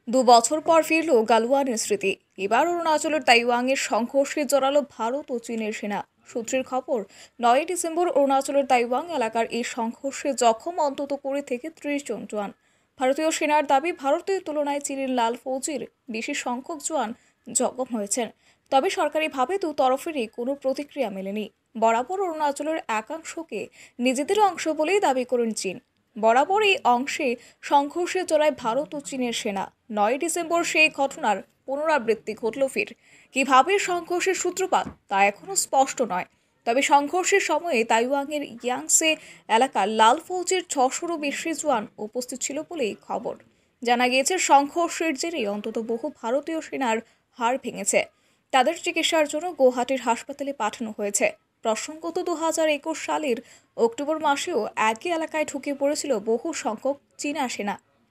২ বছর পর ফিরল গালওয়ানের স্মৃতি। এবার অরুণাচলের তাইওয়াংয়ের সংঘর্ষে জড়ালো ভারত ও চীনের সেনা। সূত্রের খবর, ৯ ডিসেম্বর অরুণাচলের তাইওয়াং এলাকার এই সংঘর্ষে জখম অন্তত ২০ থেকে ৩০ জন জওয়ান। ভারতীয় সেনার দাবি, ভারতের তুলনায় চীনের লাল ফৌজির বেশি সংখ্যক জওয়ান জখম হয়েছেন। তবে সরকারিভাবে দু তরফেরই কোনো প্রতিক্রিয়া মেলেনি। বরাবর অরুণাচলের একাংশকে নিজেদের অংশ বলেই দাবি করেন চীন। বরাবর এই অংশে সংঘর্ষে জড়ায় ভারত ও চীনের সেনা। ৯ ডিসেম্বর সেই ঘটনার পুনরাবৃত্তি ঘটল ফির। কিভাবে সংঘর্ষের সূত্রপাত তা এখনো স্পষ্ট নয়। তবে সংঘর্ষের সময়ে তাইওয়াংয়ের ইয়াংসে এলাকার লাল ফৌজের ৬০০রও বেশি জওয়ান উপস্থিত ছিল বলেই খবর। জানা গিয়েছে, সংঘর্ষের জেরে অন্তত বহু ভারতীয় সেনার হাড় ভেঙেছে। তাদের চিকিৎসার জন্য গুয়াহাটির হাসপাতালে পাঠানো হয়েছে। প্রসঙ্গত, ২০২১ সালের অক্টোবর মাসেও একই এলাকায় ঢুকে পড়েছিল বহু সংখ্যক চীনা সেনা।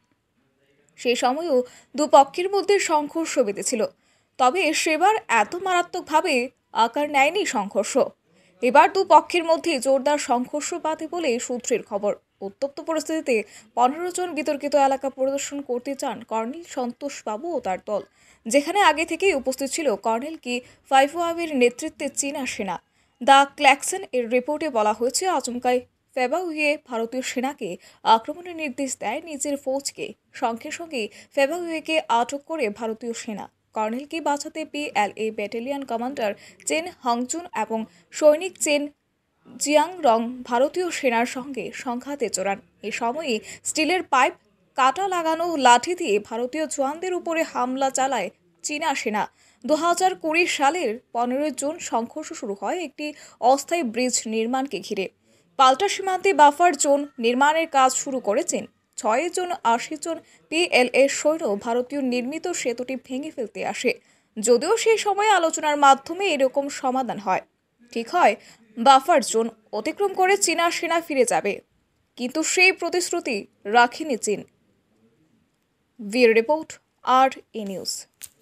সেই সময়ও দুপক্ষের মধ্যে সংঘর্ষ বেঁধেছিল। তবে সেবার এত মারাত্মকভাবে আকার নেয়নি সংঘর্ষ। এবার দুপক্ষের মধ্যে জোরদার সংঘর্ষ বাধে বলে সূত্রের খবর। উত্তপ্ত পরিস্থিতিতে ১৫ জন বিতর্কিত এলাকা পরিদর্শন করতে চান কর্নেল সন্তোষ বাবু ও তার দল, যেখানে আগে থেকেই উপস্থিত ছিল কর্নেল কি ফাইফুয়াবের নেতৃত্বে চীনা সেনা। দ্য ক্ল্যাকসন এর রিপোর্টে বলা হয়েছে, আচমকাই ফেবাউইয়ে ভারতীয় সেনাকে আক্রমণের নির্দেশ দেয় নিজের ফৌজকে। সঙ্গে সঙ্গে ফেবাউইকে আটক করে ভারতীয় সেনা। কর্নেলকে বাঁচাতে PLA battalion commander Chen Hongchun এবং সৈনিক চেন জিয়াংরং ভারতীয় সেনার সঙ্গে সংঘাতে জড়ান। এ সময়ে স্টিলের পাইপ, কাটা লাগানো লাঠি দিয়ে ভারতীয় জওয়ানদের উপরে হামলা চালায় চীনা সেনা। ২০২০ সালের ১৫ জুন সংঘর্ষ শুরু হয় একটি অস্থায়ী ব্রিজ নির্মাণকে ঘিরে। পাল্টা সীমান্তে বাফার জোন নির্মাণের কাজ শুরু করে চীন। ৬ জন ৮০ জন PLA সৈন্য ভারতীয় নির্মিত সেতুটি ভেঙে ফেলতে আসে। যদিও সেই সময় আলোচনার মাধ্যমে এরকম সমাধান হয়। ঠিক হয়, বাফার জোন অতিক্রম করে চীনা সেনা ফিরে যাবে, কিন্তু সেই প্রতিশ্রুতি রাখেনি চীন। Bureau report, RE news.